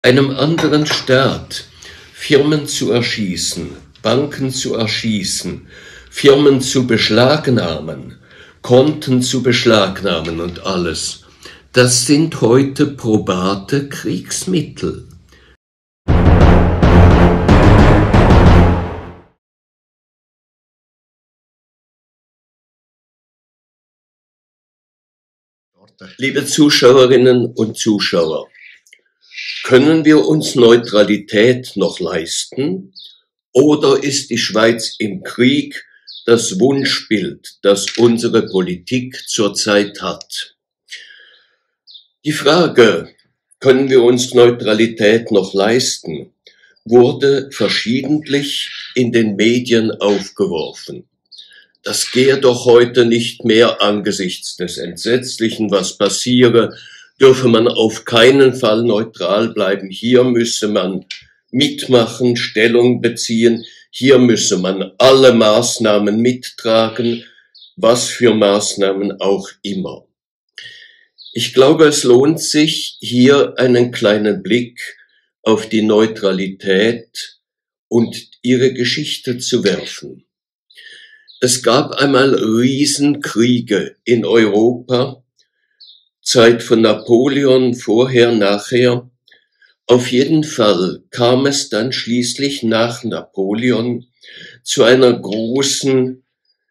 einem anderen Staat Firmen zu erschießen, Banken zu erschießen, Firmen zu beschlagnahmen, Konten zu beschlagnahmen und alles, das sind heute probate Kriegsmittel. Liebe Zuschauerinnen und Zuschauer, können wir uns Neutralität noch leisten, oder ist die Schweiz im Krieg das Wunschbild, das unsere Politik zurzeit hat? Die Frage, können wir uns Neutralität noch leisten, wurde verschiedentlich in den Medien aufgeworfen. Das gehe doch heute nicht mehr angesichts des Entsetzlichen, was passiere, dürfe man auf keinen Fall neutral bleiben. Hier müsse man mitmachen, Stellung beziehen, hier müsse man alle Maßnahmen mittragen, was für Maßnahmen auch immer. Ich glaube, es lohnt sich, hier einen kleinen Blick auf die Neutralität und ihre Geschichte zu werfen. Es gab einmal Riesenkriege in Europa, Zeit von Napoleon, vorher, nachher. Auf jeden Fall kam es dann schließlich nach Napoleon zu einer großen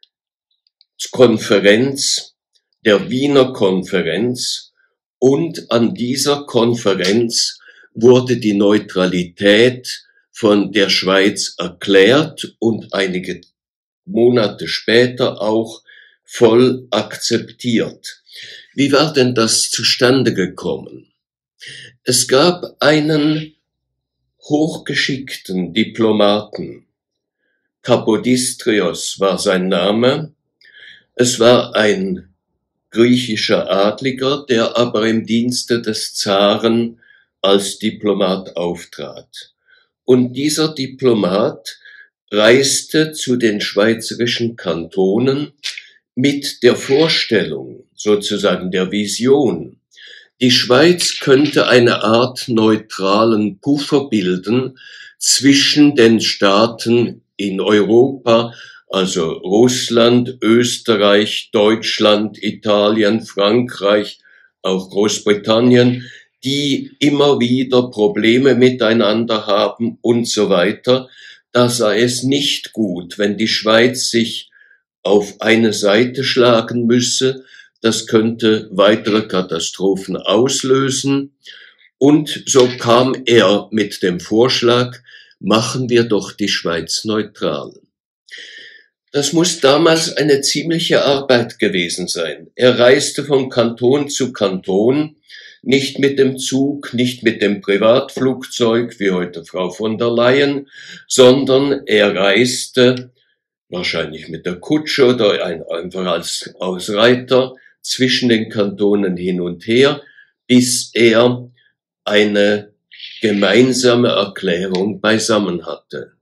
Konferenz, der Wiener Konferenz, und an dieser Konferenz wurde die Neutralität von der Schweiz erklärt und einige Monate später auch voll akzeptiert. Wie war denn das zustande gekommen? Es gab einen hochgeschickten Diplomaten, Kapodistrios war sein Name. Es war ein griechischer Adliger, der aber im Dienste des Zaren als Diplomat auftrat. Und dieser Diplomat reiste zu den schweizerischen Kantonen mit der Vorstellung, sozusagen der Vision, die Schweiz könnte eine Art neutralen Puffer bilden zwischen den Staaten in Europa, also Russland, Österreich, Deutschland, Italien, Frankreich, auch Großbritannien, die immer wieder Probleme miteinander haben und so weiter. Da sei es nicht gut, wenn die Schweiz sich auf eine Seite schlagen müsse. Das könnte weitere Katastrophen auslösen. Und so kam er mit dem Vorschlag, machen wir doch die Schweiz neutral. Das muss damals eine ziemliche Arbeit gewesen sein. Er reiste von Kanton zu Kanton, nicht mit dem Zug, nicht mit dem Privatflugzeug, wie heute Frau von der Leyen, sondern er reiste wahrscheinlich mit der Kutsche oder einfach als Reiter zwischen den Kantonen hin und her, bis er eine gemeinsame Erklärung beisammen hatte.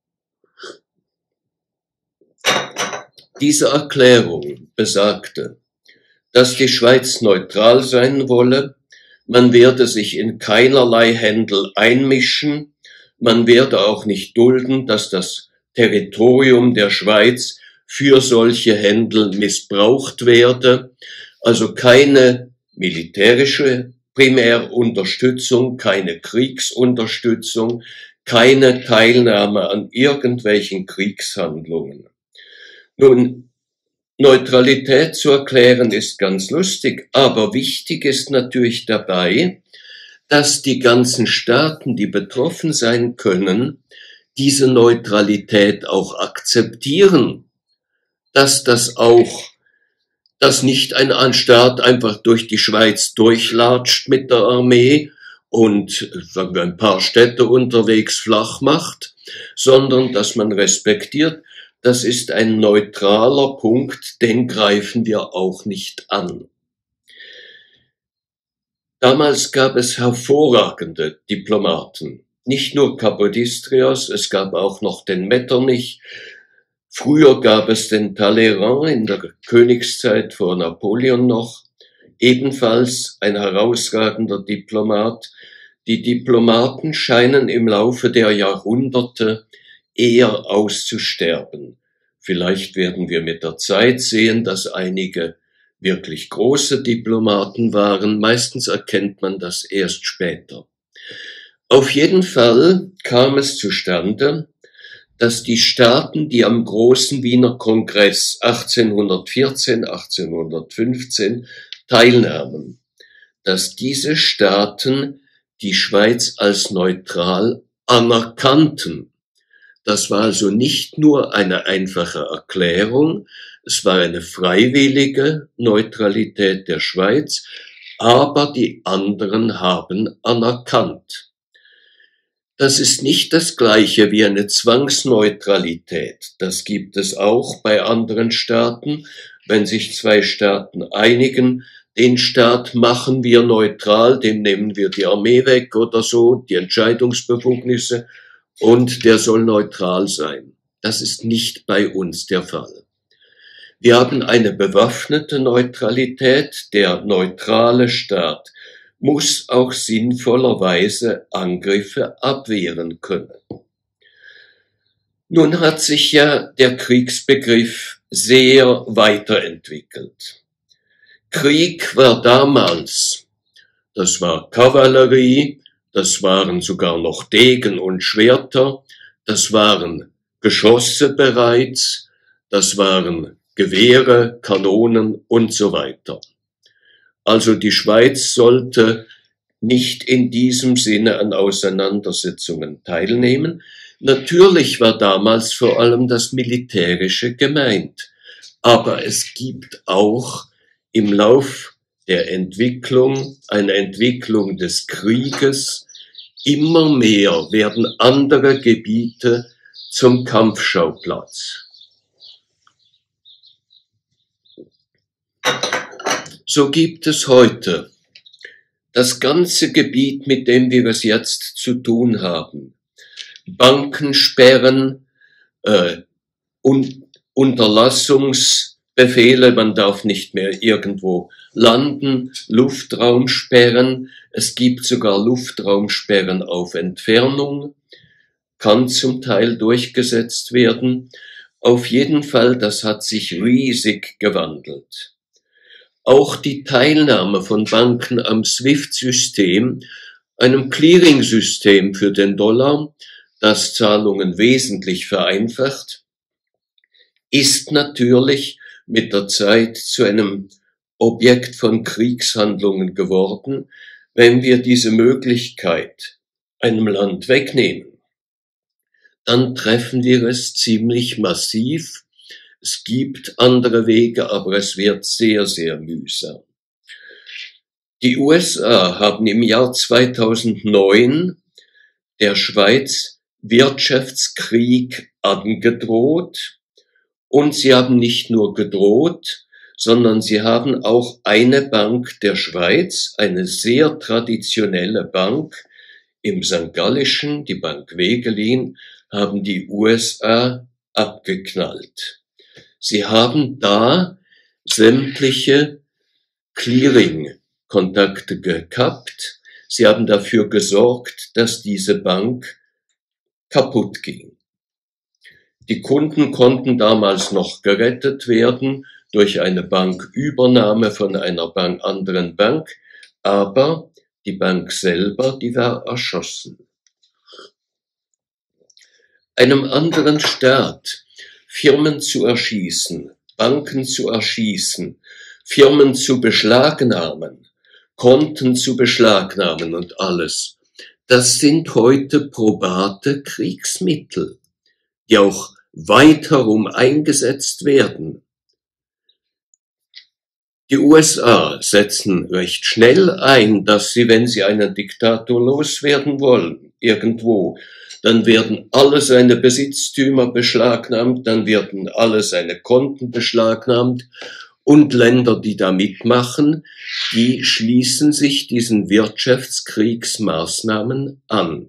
Diese Erklärung besagte, dass die Schweiz neutral sein wolle, man werde sich in keinerlei Händel einmischen, man werde auch nicht dulden, dass das Territorium der Schweiz für solche Händel missbraucht werde, also keine militärische Primärunterstützung, keine Kriegsunterstützung, keine Teilnahme an irgendwelchen Kriegshandlungen. Nun, Neutralität zu erklären ist ganz lustig, aber wichtig ist natürlich dabei, dass die ganzen Staaten, die betroffen sein können, diese Neutralität auch akzeptieren, dass nicht ein Staat einfach durch die Schweiz durchlatscht mit der Armee und, sagen wir, ein paar Städte unterwegs flach macht, sondern dass man respektiert, das ist ein neutraler Punkt, den greifen wir auch nicht an. Damals gab es hervorragende Diplomaten, nicht nur Kapodistrios, es gab auch noch den Metternich. Früher gab es den Talleyrand in der Königszeit vor Napoleon noch, ebenfalls ein herausragender Diplomat, Die Diplomaten scheinen im Laufe der Jahrhunderte eher auszusterben. Vielleicht werden wir mit der Zeit sehen, dass einige wirklich große Diplomaten waren. Meistens erkennt man das erst später. Auf jeden Fall kam es zustande, dass die Staaten, die am großen Wiener Kongress 1814, 1815 teilnahmen, dass diese Staaten die Schweiz als neutral anerkannten. Das war also nicht nur eine einfache Erklärung, es war eine freiwillige Neutralität der Schweiz, aber die anderen haben anerkannt. Das ist nicht das Gleiche wie eine Zwangsneutralität. Das gibt es auch bei anderen Staaten. Wenn sich zwei Staaten einigen, den Staat machen wir neutral, dem nehmen wir die Armee weg oder so, die Entscheidungsbefugnisse, und der soll neutral sein. Das ist nicht bei uns der Fall. Wir haben eine bewaffnete Neutralität. Der neutrale Staat muss auch sinnvollerweise Angriffe abwehren können. Nun hat sich ja der Kriegsbegriff sehr weiterentwickelt. Krieg war damals, das war Kavallerie, das waren sogar noch Degen und Schwerter, das waren Geschosse bereits, das waren Gewehre, Kanonen und so weiter. Also die Schweiz sollte nicht in diesem Sinne an Auseinandersetzungen teilnehmen. Natürlich war damals vor allem das Militärische gemeint, aber es gibt auch im Lauf der Entwicklung, eine Entwicklung des Krieges, immer mehr werden andere Gebiete zum Kampfschauplatz. So gibt es heute das ganze Gebiet, mit dem wir es jetzt zu tun haben. Bankensperren, Unterlassungsbefehle, man darf nicht mehr irgendwo landen, Luftraumsperren, es gibt sogar Luftraumsperren auf Entfernung, kann zum Teil durchgesetzt werden. Auf jeden Fall, das hat sich riesig gewandelt. Auch die Teilnahme von Banken am SWIFT-System, einem Clearing-System für den Dollar, das Zahlungen wesentlich vereinfacht, ist natürlich mit der Zeit zu einem Objekt von Kriegshandlungen geworden, wenn wir diese Möglichkeit einem Land wegnehmen. Dann treffen wir es ziemlich massiv. Es gibt andere Wege, aber es wird sehr, sehr mühsam. Die USA haben im Jahr 2009 der Schweiz Wirtschaftskrieg angedroht, und sie haben nicht nur gedroht, sondern sie haben auch eine Bank der Schweiz, eine sehr traditionelle Bank im St. Gallischen, die Bank Wegelin, haben die USA abgeknallt. Sie haben da sämtliche Clearing-Kontakte gekappt. Sie haben dafür gesorgt, dass diese Bank kaputt ging. Die Kunden konnten damals noch gerettet werden durch eine Bankübernahme von einer anderen Bank, aber die Bank selber, die war erschossen. Einem anderen Staat Firmen zu erschießen, Banken zu erschießen, Firmen zu beschlagnahmen, Konten zu beschlagnahmen und alles. Das sind heute probate Kriegsmittel, die auch weit herum eingesetzt werden. Die USA setzen recht schnell ein, dass sie, wenn sie einen Diktator loswerden wollen, irgendwo, dann werden alle seine Besitztümer beschlagnahmt, dann werden alle seine Konten beschlagnahmt, und Länder, die da mitmachen, die schließen sich diesen Wirtschaftskriegsmaßnahmen an.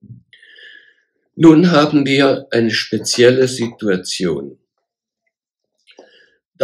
Nun haben wir eine spezielle Situation.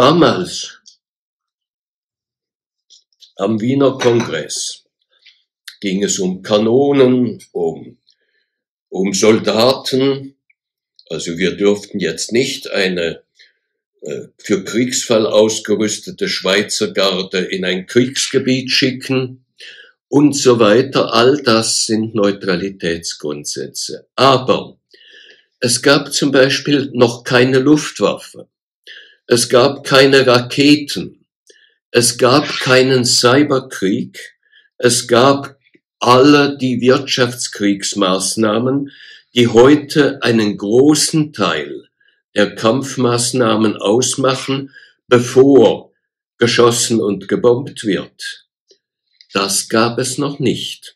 Damals am Wiener Kongress ging es um Kanonen, um Soldaten. Also wir durften jetzt nicht eine für Kriegsfall ausgerüstete Schweizer Garde in ein Kriegsgebiet schicken und so weiter. All das sind Neutralitätsgrundsätze. Aber es gab zum Beispiel noch keine Luftwaffe. Es gab keine Raketen. Es gab keinen Cyberkrieg. Es gab alle die Wirtschaftskriegsmaßnahmen, die heute einen großen Teil der Kampfmaßnahmen ausmachen, bevor geschossen und gebombt wird. Das gab es noch nicht.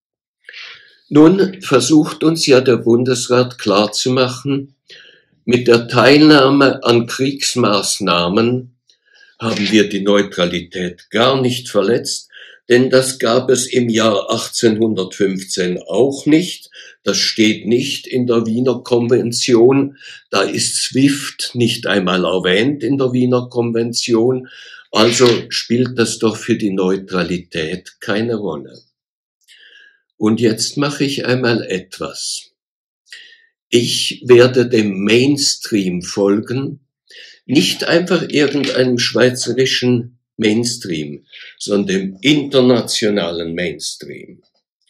Nun versucht uns ja der Bundesrat klarzumachen, mit der Teilnahme an Kriegsmaßnahmen haben wir die Neutralität gar nicht verletzt, denn das gab es im Jahr 1815 auch nicht. Das steht nicht in der Wiener Konvention. Da ist SWIFT nicht einmal erwähnt in der Wiener Konvention. Also spielt das doch für die Neutralität keine Rolle. Und jetzt mache ich einmal etwas. Ich werde dem Mainstream folgen, nicht einfach irgendeinem schweizerischen Mainstream, sondern dem internationalen Mainstream.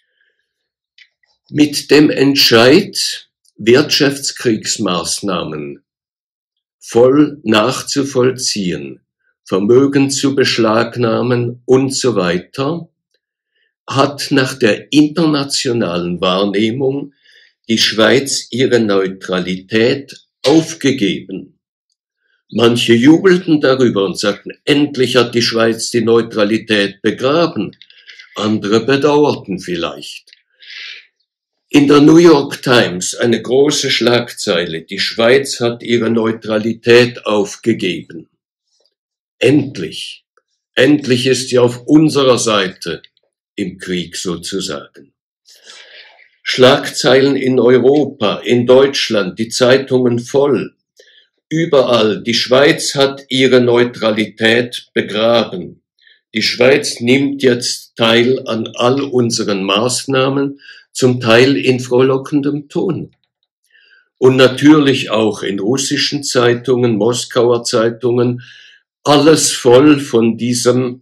Mit dem Entscheid, Wirtschaftskriegsmaßnahmen voll nachzuvollziehen, Vermögen zu beschlagnahmen und so weiter, hat nach der internationalen Wahrnehmung die Schweiz ihre Neutralität aufgegeben. Manche jubelten darüber und sagten, endlich hat die Schweiz die Neutralität begraben. Andere bedauerten vielleicht. In der New York Times eine große Schlagzeile, die Schweiz hat ihre Neutralität aufgegeben. Endlich. Endlich ist sie auf unserer Seite im Krieg sozusagen. Schlagzeilen in Europa, in Deutschland, die Zeitungen voll. Überall, die Schweiz hat ihre Neutralität begraben. Die Schweiz nimmt jetzt teil an all unseren Maßnahmen, zum Teil in frohlockendem Ton. Und natürlich auch in russischen Zeitungen, Moskauer Zeitungen, alles voll von dieser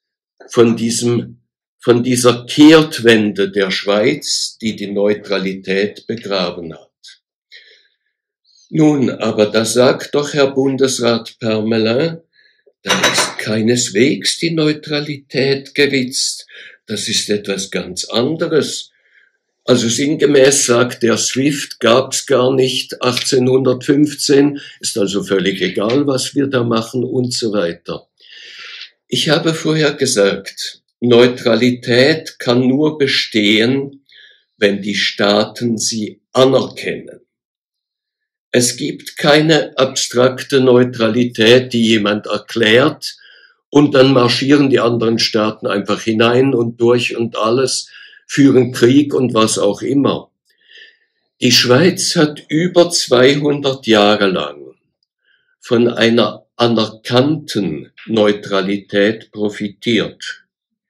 Kehrtwende der Schweiz, die die Neutralität begraben hat. Nun, aber da sagt doch Herr Bundesrat Parmelin, da ist keineswegs die Neutralität geritzt. Das ist etwas ganz anderes. Also sinngemäß sagt der SWIFT gab's gar nicht 1815, ist also völlig egal, was wir da machen und so weiter. Ich habe vorher gesagt, Neutralität kann nur bestehen, wenn die Staaten sie anerkennen. Es gibt keine abstrakte Neutralität, die jemand erklärt und dann marschieren die anderen Staaten einfach hinein und durch und alles, führen Krieg und was auch immer. Die Schweiz hat über 200 Jahre lang von einer anerkannten Neutralität profitiert.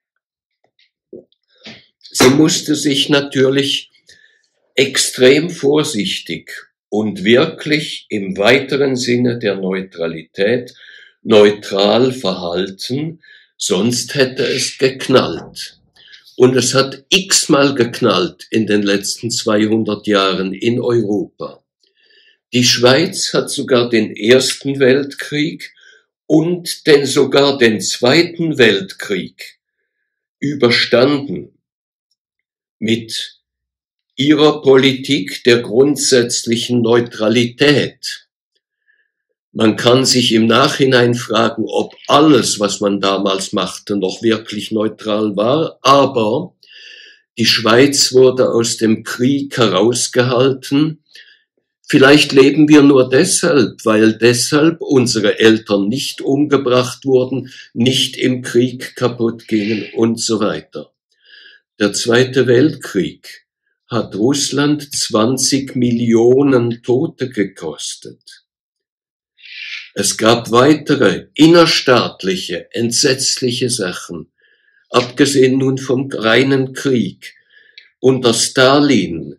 Sie musste sich natürlich extrem vorsichtig und wirklich im weiteren Sinne der Neutralität neutral verhalten, sonst hätte es geknallt. Und es hat x-mal geknallt in den letzten 200 Jahren in Europa. Die Schweiz hat sogar den Ersten Weltkrieg und sogar den Zweiten Weltkrieg überstanden mit ihrer Politik der grundsätzlichen Neutralität. Man kann sich im Nachhinein fragen, ob alles, was man damals machte, noch wirklich neutral war, aber die Schweiz wurde aus dem Krieg herausgehalten. Vielleicht leben wir nur deshalb, weil deshalb unsere Eltern nicht umgebracht wurden, nicht im Krieg kaputt gingen und so weiter. Der Zweite Weltkrieg hat Russland 20 Millionen Tote gekostet. Es gab weitere innerstaatliche, entsetzliche Sachen. abgesehen nun vom reinen Krieg. Unter Stalin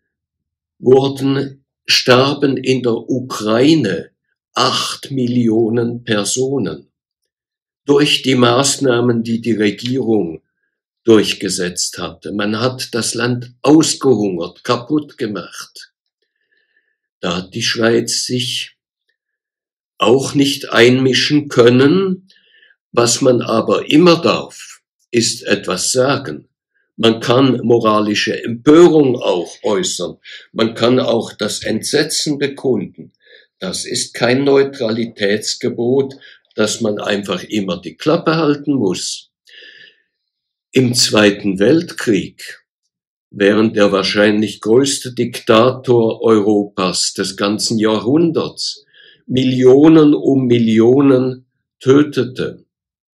starben in der Ukraine 8 Millionen Personen durch die Maßnahmen, die die Regierung durchgesetzt hatte. Man hat das Land ausgehungert, kaputt gemacht. Da hat die Schweiz sich auch nicht einmischen können. Was man aber immer darf, ist etwas sagen. Man kann moralische Empörung auch äußern. Man kann auch das Entsetzen bekunden. Das ist kein Neutralitätsgebot, dass man einfach immer die Klappe halten muss. Im Zweiten Weltkrieg, während der wahrscheinlich größte Diktator Europas des ganzen Jahrhunderts Millionen um Millionen tötete,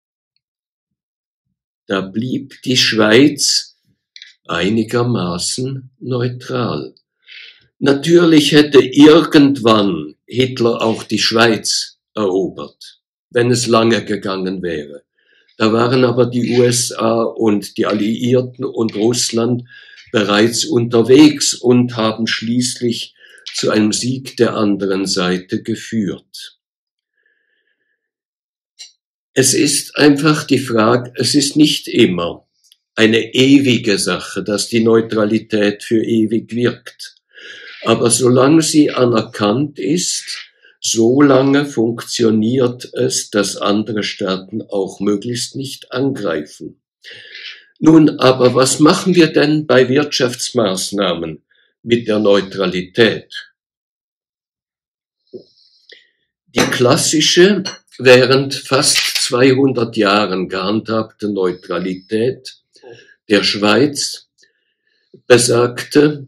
da blieb die Schweiz einigermaßen neutral. Natürlich hätte irgendwann Hitler auch die Schweiz erobert, wenn es lange gegangen wäre. Da waren aber die USA und die Alliierten und Russland bereits unterwegs und haben schließlich zu einem Sieg der anderen Seite geführt. Es ist einfach die Frage, es ist nicht immer eine ewige Sache, dass die Neutralität für ewig wirkt. Aber solange sie anerkannt ist, solange funktioniert es, dass andere Staaten auch möglichst nicht angreifen. Nun, aber was machen wir denn bei Wirtschaftsmaßnahmen mit der Neutralität? Die klassische, während fast 200 Jahren gehandhabte Neutralität der Schweiz besagte,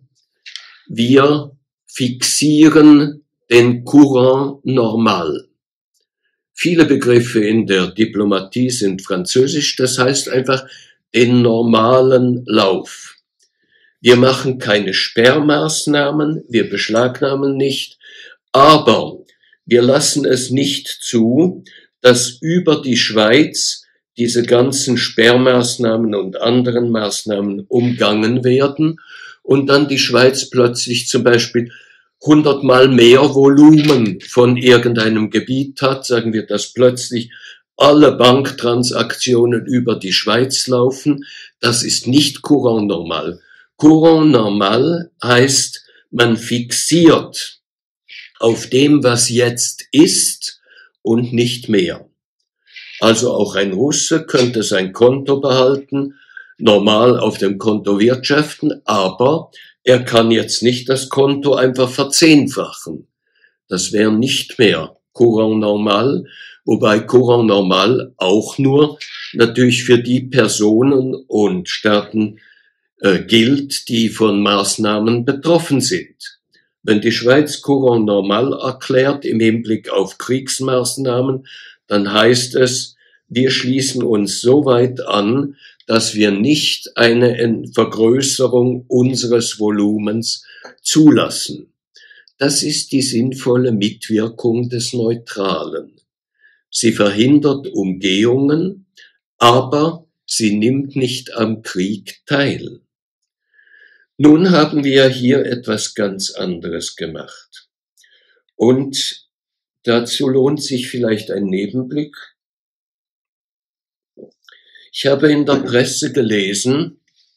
wir fixieren den Courant normal. Viele Begriffe in der Diplomatie sind französisch, das heißt einfach den normalen Lauf. Wir machen keine Sperrmaßnahmen, wir beschlagnahmen nicht, aber wir lassen es nicht zu, dass über die Schweiz diese ganzen Sperrmaßnahmen und anderen Maßnahmen umgangen werden und dann die Schweiz plötzlich zum Beispiel 100-mal mehr Volumen von irgendeinem Gebiet hat, sagen wir, dass plötzlich alle Banktransaktionen über die Schweiz laufen. Das ist nicht Courant normal. Courant normal heißt, man fixiert auf dem, was jetzt ist und nicht mehr. Also auch ein Russe könnte sein Konto behalten, normal auf dem Konto wirtschaften, aber er kann jetzt nicht das Konto einfach verzehnfachen. Das wäre nicht mehr Courant normal, wobei Courant normal auch nur natürlich für die Personen und Staaten gilt, die von Maßnahmen betroffen sind. Wenn die Schweiz Courant normal erklärt im Hinblick auf Kriegsmaßnahmen, dann heißt es, wir schließen uns so weit an, dass wir nicht eine Vergrößerung unseres Volumens zulassen. Das ist die sinnvolle Mitwirkung des Neutralen. Sie verhindert Umgehungen, aber sie nimmt nicht am Krieg teil. Nun haben wir hier etwas ganz anderes gemacht. Und dazu lohnt sich vielleicht ein Nebenblick. Ich habe in der Presse gelesen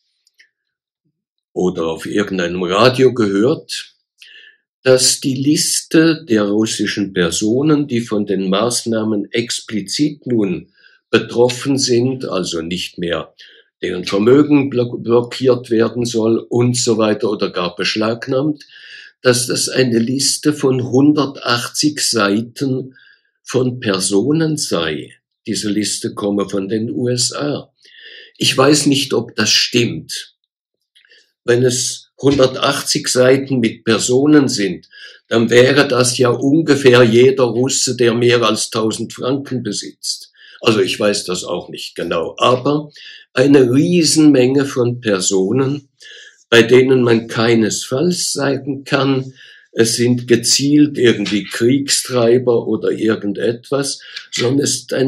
oder auf irgendeinem Radio gehört, dass die Liste der russischen Personen, die von den Maßnahmen explizit nun betroffen sind, also nicht mehr deren Vermögen blockiert werden soll und so weiter oder gar beschlagnahmt, dass das eine Liste von 180 Seiten von Personen sei. Diese Liste komme von den USA. Ich weiß nicht, ob das stimmt. Wenn es 180 Seiten mit Personen sind, dann wäre das ja ungefähr jeder Russe, der mehr als 1000 Franken besitzt. Also ich weiß das auch nicht genau, aber eine Riesenmenge von Personen, bei denen man keinesfalls sagen kann, es sind gezielt irgendwie Kriegstreiber oder irgendetwas, sondern es ist ein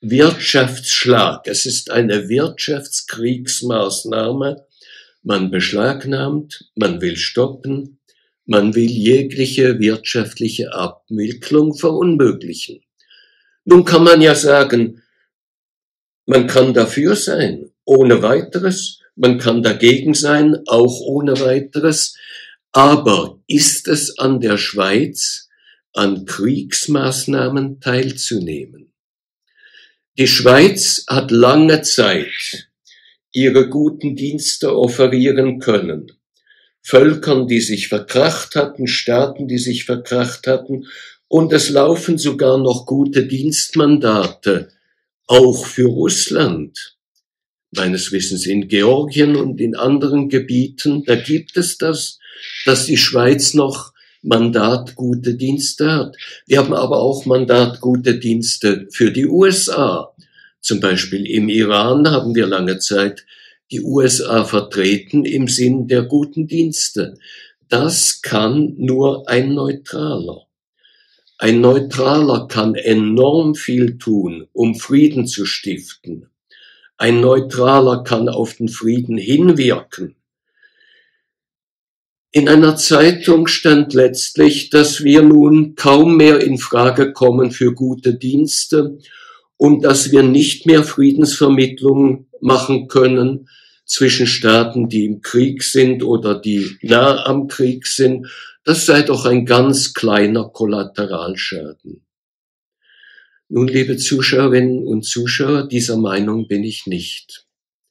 Wirtschaftsschlag. Es ist eine Wirtschaftskriegsmaßnahme. Man beschlagnahmt, man will stoppen, man will jegliche wirtschaftliche Abwicklung verunmöglichen. Nun kann man ja sagen, man kann dafür sein, ohne weiteres, man kann dagegen sein, auch ohne weiteres, aber ist es an der Schweiz, an Kriegsmaßnahmen teilzunehmen? Die Schweiz hat lange Zeit ihre guten Dienste offerieren können. Völkern, die sich verkracht hatten, Staaten, die sich verkracht hatten, und es laufen sogar noch gute Dienstmandate, auch für Russland. Meines Wissens in Georgien und in anderen Gebieten, da gibt es das, dass die Schweiz noch Mandat gute Dienste hat. Wir haben aber auch Mandat gute Dienste für die USA. Zum Beispiel im Iran haben wir lange Zeit die USA vertreten im Sinn der guten Dienste. Das kann nur ein Neutraler. Ein Neutraler kann enorm viel tun, um Frieden zu stiften. Ein Neutraler kann auf den Frieden hinwirken. In einer Zeitung stand letztlich, dass wir nun kaum mehr in Frage kommen für gute Dienste und dass wir nicht mehr Friedensvermittlung machen können zwischen Staaten, die im Krieg sind oder die nah am Krieg sind. Das sei doch ein ganz kleiner Kollateralschaden. Nun, liebe Zuschauerinnen und Zuschauer, dieser Meinung bin ich nicht.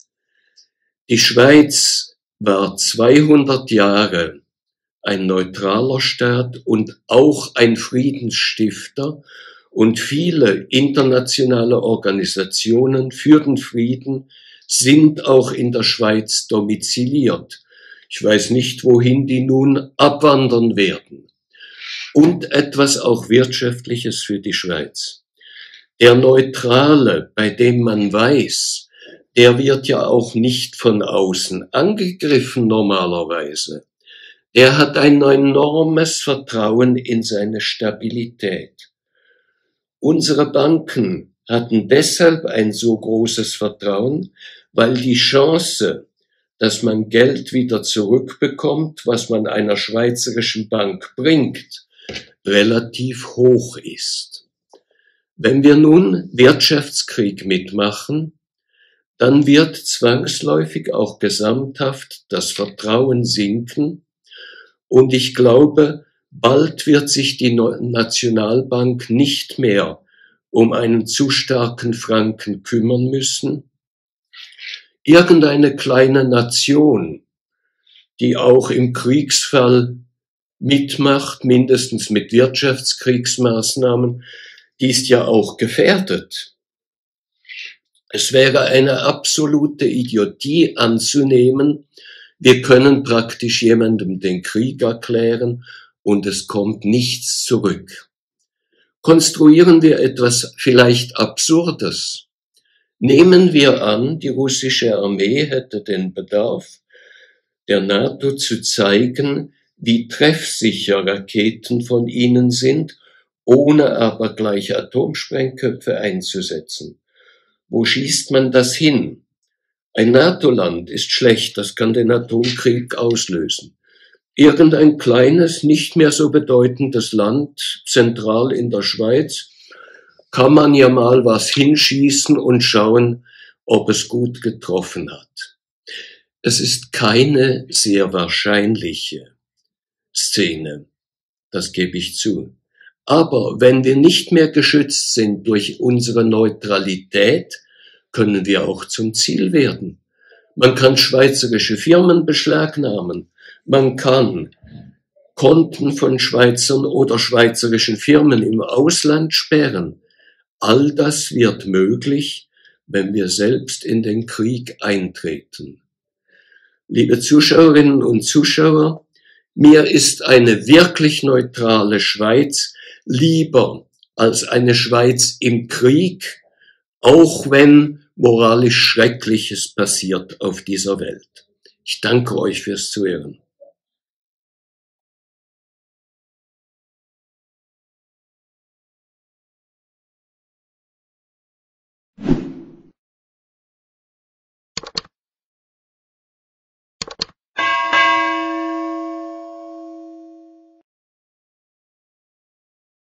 Die Schweiz war 200 Jahre ein neutraler Staat und auch ein Friedensstifter, und viele internationale Organisationen für den Frieden sind auch in der Schweiz domiziliert. Ich weiß nicht, wohin die nun abwandern werden. Und etwas auch Wirtschaftliches für die Schweiz. Der Neutrale, bei dem man weiß, der wird ja auch nicht von außen angegriffen normalerweise. Der hat ein enormes Vertrauen in seine Stabilität. Unsere Banken hatten deshalb ein so großes Vertrauen, weil die Chance, dass man Geld wieder zurückbekommt, was man einer schweizerischen Bank bringt, relativ hoch ist. Wenn wir nun Wirtschaftskrieg mitmachen, dann wird zwangsläufig auch gesamthaft das Vertrauen sinken, und ich glaube, bald wird sich die Nationalbank nicht mehr um einen zu starken Franken kümmern müssen. Irgendeine kleine Nation, die auch im Kriegsfall mitmacht, mindestens mit Wirtschaftskriegsmaßnahmen, die ist ja auch gefährdet. Es wäre eine absolute Idiotie anzunehmen, wir können praktisch jemandem den Krieg erklären und es kommt nichts zurück. Konstruieren wir etwas vielleicht Absurdes. Nehmen wir an, die russische Armee hätte den Bedarf, der NATO zu zeigen, wie treffsicher Raketen von ihnen sind, ohne aber gleich Atomsprengköpfe einzusetzen. Wo schießt man das hin? Ein NATO-Land ist schlecht, das kann den Atomkrieg auslösen. Irgendein kleines, nicht mehr so bedeutendes Land, zentral in der Schweiz, kann man ja mal was hinschießen und schauen, ob es gut getroffen hat. Es ist keine sehr wahrscheinliche Szene, das gebe ich zu. Aber wenn wir nicht mehr geschützt sind durch unsere Neutralität, können wir auch zum Ziel werden. Man kann schweizerische Firmen beschlagnahmen. Man kann Konten von Schweizern oder schweizerischen Firmen im Ausland sperren. All das wird möglich, wenn wir selbst in den Krieg eintreten. Liebe Zuschauerinnen und Zuschauer, mir ist eine wirklich neutrale Schweiz lieber als eine Schweiz im Krieg, auch wenn moralisch Schreckliches passiert auf dieser Welt. Ich danke euch fürs Zuhören.